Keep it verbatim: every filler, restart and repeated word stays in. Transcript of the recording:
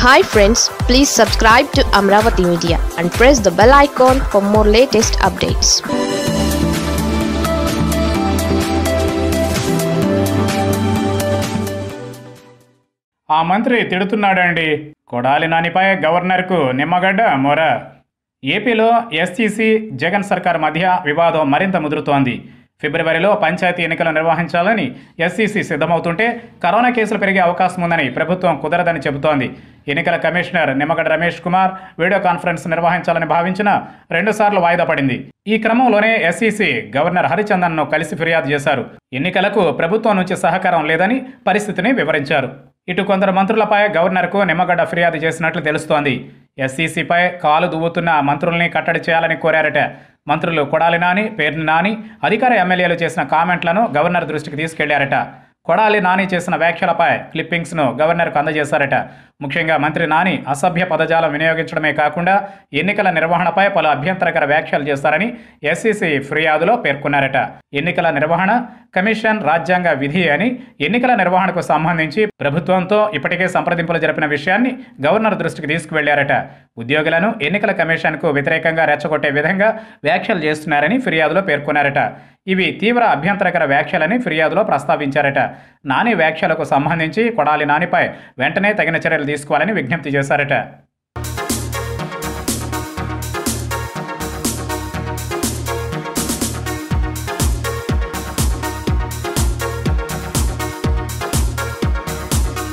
Hi friends, please subscribe to Amravati Media and press the bell icon for more latest updates. ఆ మంత్రి తిడుతున్నాడండి. కొడాలి నానిపై గవర్నర్కు నిమ్మగడ్డ మొర. ఏపీలో ఎస్సీసీ జగన్ సర్కార్ మధ్య వివాదం మరింత ముదురుతోంది. ఫిబ్రవరిలో పంచాయతీ ఎన్నికలు నిర్వహించాలని ఎస్సీసీ సిద్ధమవుతుంటే కరోనా కేసులు పెరిగే అవకాశం ఉందని ప్రభుత్వం కుదరదని చెబుతోంది. ఎన్నికల commissioner Nimmagadda Ramesh Kumar video conference నిర్వహించాలని భావించిన రెండుసార్లు వాయిదా పడింది. ఈ క్రమంలోనే ఎస్సీసీ గవర్నర్ హరిచందన్ను కలిసి ఫిర్యాదు చేశారు. ఎన్నికలకు ప్రభుత్వం నుంచి సహకారం లేదని పరిస్థితిని వివరించారు. ఇటు కొందరు మంత్రులపై గవర్నర్కు నిమ్మగడ్డ ఫిర్యాదు చేసినట్లు తెలుస్తోంది. ఎస్సీసీపై కాలు దువ్వుతున్న మంత్రుల్ని కట్టడి చేయాలని కోరారట. మంత్రులు కొడాలి నాని, పేర్ని నాని, అధికార ఎమ్మెల్యేలు చేసిన కామెంట్లను గవర్నర్ దృష్టికి తీసుకెళ్లారట. కొడాలి నాని చేసిన వ్యాఖ్యలపై క్లిప్పింగ్స్ను గవర్నర్కు అందజేశారట. ముఖ్యంగా మంత్రి నాని అసభ్య పదజాలం వినియోగించడమే కాకుండా ఎన్నికల నిర్వహణపై పలు అభ్యంతరకర వ్యాఖ్యలు చేస్తారని ఎస్సీసీ ఫిర్యాదులో పేర్కొన్నారట. ఎన్నికల నిర్వహణ కమిషన్ రాజ్యాంగ విధి అని, ఎన్నికల నిర్వహణకు సంబంధించి ప్రభుత్వంతో ఇప్పటికే సంప్రదింపులు జరిపిన విషయాన్ని గవర్నర్ దృష్టికి తీసుకువెళ్లారట. ఉద్యోగులను ఎన్నికల కమిషన్కు వ్యతిరేకంగా రెచ్చగొట్టే విధంగా వ్యాఖ్యలు చేస్తున్నారని ఫిర్యాదులో పేర్కొన్నారట. ఇవి తీవ్ర అభ్యంతరకర వ్యాఖ్యలని ఫిర్యాదులో ప్రస్తావించారట. నాని వ్యాఖ్యలకు సంబంధించి కొడాలి నానిపై వెంటనే తగిన చర్యలు తీసుకోవాలని విజ్ఞప్తి చేశారట.